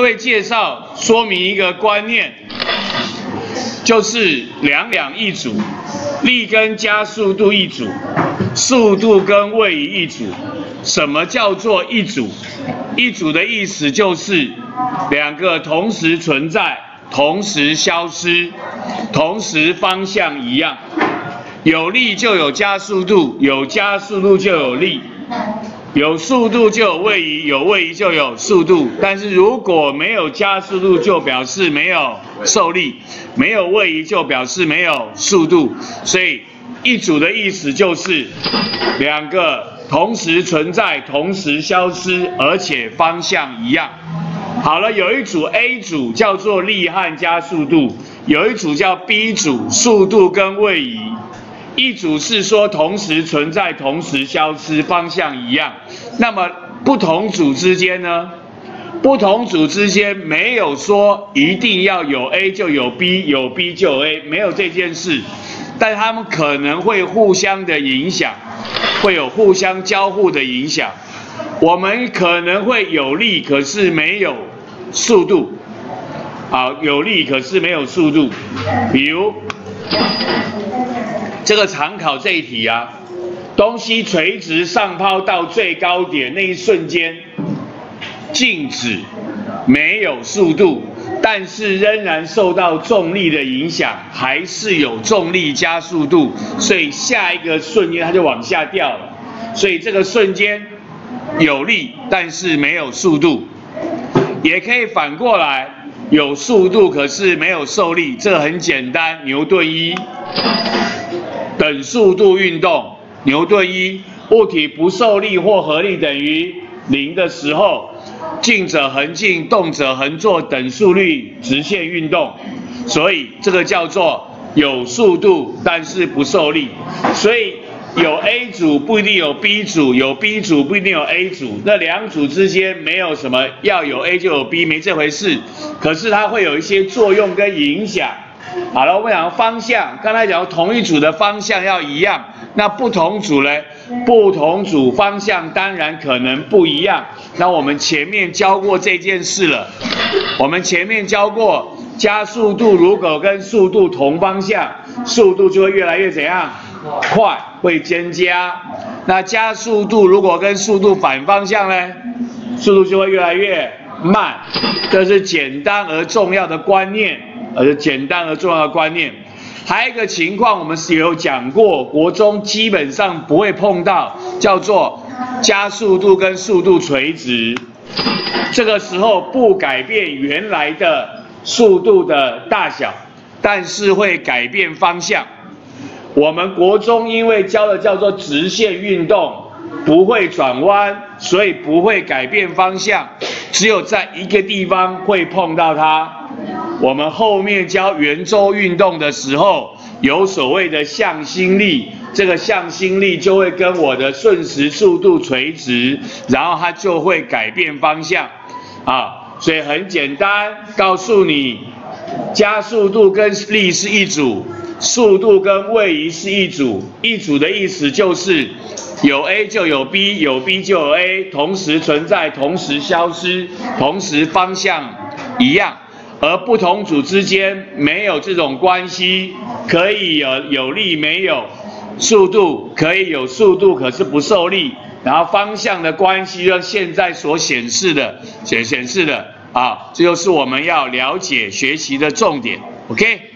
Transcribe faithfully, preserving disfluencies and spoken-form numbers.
位介绍说明一个观念，就是两两一组，力跟加速度一组，速度跟位移一组。什么叫做一组？一组的意思就是两个同时存在，同时消失，同时方向一样。有力就有加速度，有加速度就有力，有速度就有位移，有位移就有速度。但是如果没有加速度，就表示没有受力；没有位移，就表示没有速度。所以一组的意思就是两个同时存在，同时消失，而且方向一样。好了，有一组 A 组叫做力和加速度，有一组叫 B 组，速度跟位移。一组是说同时存在，同时消失，方向一样。那么不同组之间呢？不同组之间没有说一定要有 A 就有 B， 有 B 就有 A， 没有这件事。但他们可能会互相的影响，会有互相交互的影响。我们可能会有力，可是没有速度。好，有力可是没有速度。比如这个常考这一题啊，东西垂直上抛到最高点那一瞬间，静止，没有速度，但是仍然受到重力的影响，还是有重力加速度，所以下一个瞬间它就往下掉了。所以这个瞬间有力，但是没有速度。也可以反过来，有速度可是没有受力，这个很简单，牛顿一。等速度运动，牛顿一，物体不受力或合力等于零的时候，静者恒静，动者恒坐，等速率直线运动。所以这个叫做有速度，但是不受力。所以有 A 组不一定有 B 组，有 B 组不一定有 A 组，那两组之间没有什么要有 A 就有 B， 没这回事。可是它会有一些作用跟影响。好了，我们讲方向，刚才讲同一组的方向要一样，那不同组呢？不同组方向当然可能不一样。那我们前面教过这件事了，我们前面教过，加速度如果跟速度同方向，速度就会越来越怎样？快，会增加。那加速度如果跟速度反方向呢？速度就会越来越慢。这是简单而重要的观念。而简单而重要的观念，还有一个情况我们是有讲过，国中基本上不会碰到，叫做加速度跟速度垂直。这个时候不改变原来的速度的大小，但是会改变方向。我们国中因为教的叫做直线运动，不会转弯，所以不会改变方向，只有在一个地方会碰到它。我们后面教圆周运动的时候，有所谓的向心力，这个向心力就会跟我的瞬时速度垂直，然后它就会改变方向啊。所以很简单，告诉你，加速度跟力是一组，速度跟位移是一组。一组的意思就是有 A 就有 B， 有 B 就有 A， 同时存在，同时消失，同时方向一样。而不同组之间没有这种关系，可以有有力没有速度，可以有速度可是不受力，然后方向的关系就现在所显示的显显示的啊，这就是我们要了解学习的重点 ，OK。